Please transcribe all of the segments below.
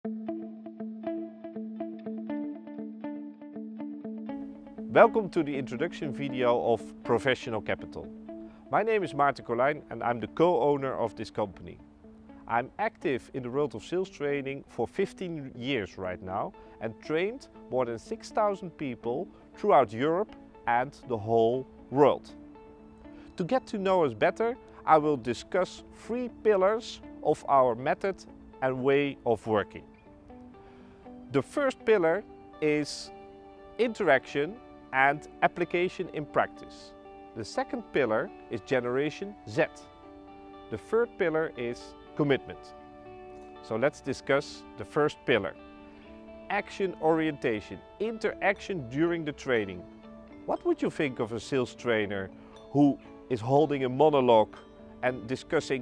Welcome to the introduction video of Professional Capital. My name is Maarten Colijn and I'm the co-owner of this company. I'm active in the world of sales training for 15 years right now and trained more than 6,000 people throughout Europe and the whole world. To get to know us better, I will discuss 3 pillars of our method and way of working. The first pillar is interaction and application in practice. The second pillar is Generation Z. The third pillar is commitment. So let's discuss the first pillar. Action orientation, interaction during the training. What would you think of a sales trainer who is holding a monologue and discussing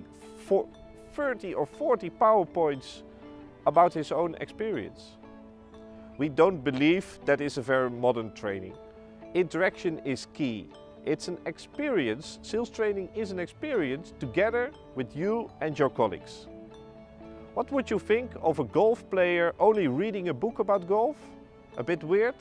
30 or 40 PowerPoints about his own experience? We don't believe that is a very modern training. Interaction is key. It's an experience. Sales training is an experience together with you and your colleagues. What would you think of a golf player only reading a book about golf? A bit weird?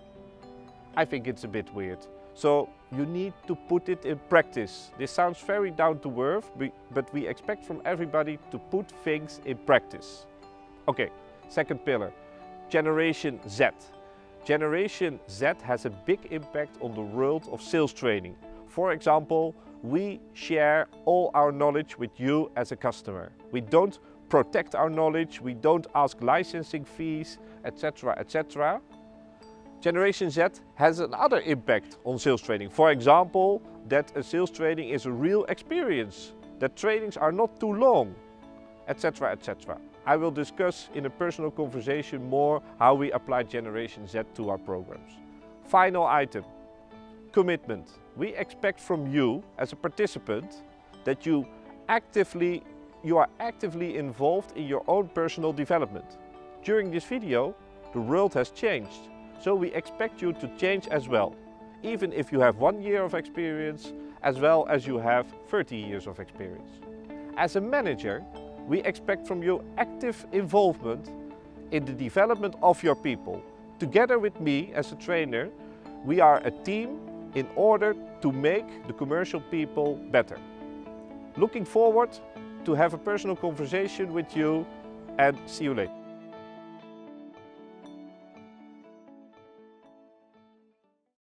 I think it's a bit weird. So you need to put it in practice. This sounds very down to earth, but we expect from everybody to put things in practice. Okay, second pillar, Generation Z. Generation Z has a big impact on the world of sales training. For example, we share all our knowledge with you as a customer. We don't protect our knowledge, we don't ask licensing fees, etc., etc. Generation Z has another impact on sales training. For example, that a sales training is a real experience, that trainings are not too long, etc., etc. I will discuss in a personal conversation more how we apply Generation Z to our programs. Final item, commitment. We expect from you as a participant that you are actively involved in your own personal development. During this video, the world has changed, so we expect you to change as well, even if you have 1 year of experience as well as you have 30 years of experience. As a manager, we expect from you active involvement in the development of your people. Together with me as a trainer, we are a team in order to make the commercial people better. Looking forward to have a personal conversation with you and see you later.